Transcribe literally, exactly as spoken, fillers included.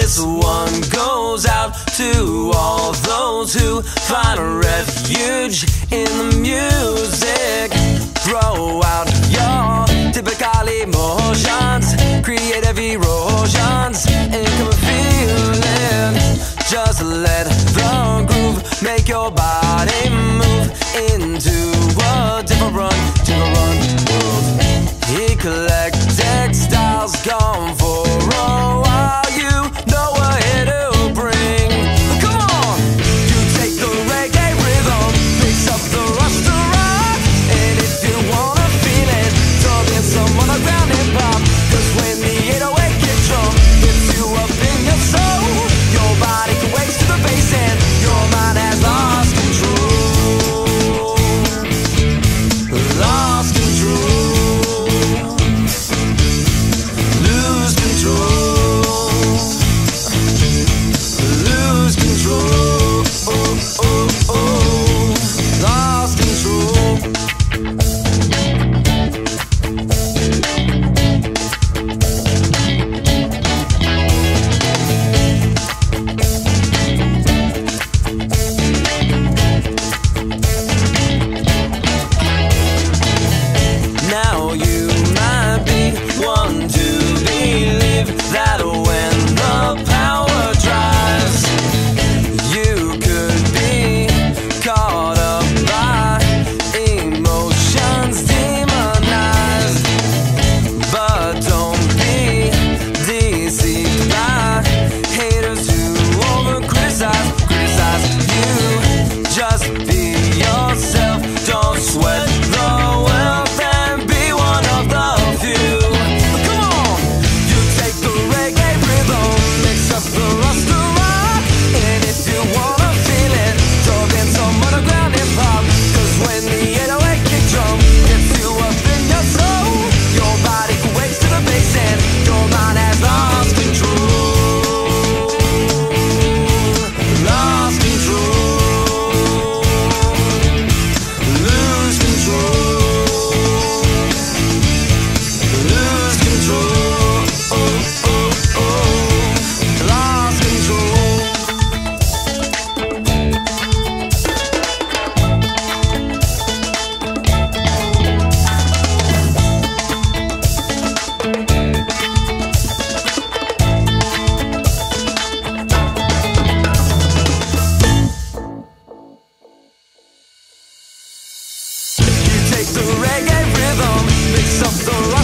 This one goes out to all those who find a refuge in the music. Throw out your typical emotions, creative erosions, income feeling. Just let the groove make your body move into a different run, different move. Eclectic styles gone for a while. You know we're here to bring. Come on, you take the reggae rhythm, mix up the rasta rock, and if you wanna feel it, dub in some underground hip hop. 'Cause when the eight oh eight kick drum hits you up in your soul, your body can wakes to the bass and your mind has lost control. Lost control. Lose control. Lose control. Oh, oh, oh. Lost control. Now you might be one to believe that when the power drives, you could be caught up by emotions demonized. But don't be deceived by haters who over criticize, criticize you. Just be yourself, don't sweat the wealth and be one of the few. Come on, you take the reggae rhythm, mix up the rasta rock, and if you wanna feel it, dub in some underground hip hop. 'Cause when the eight oh eight kick drum hits you up in your soul, your body wakes to the bass and your mind has lost control. Lost control. Lose control. Lose control. Oh, oh, oh. Lost control. You take the reggae rhythm, mix up the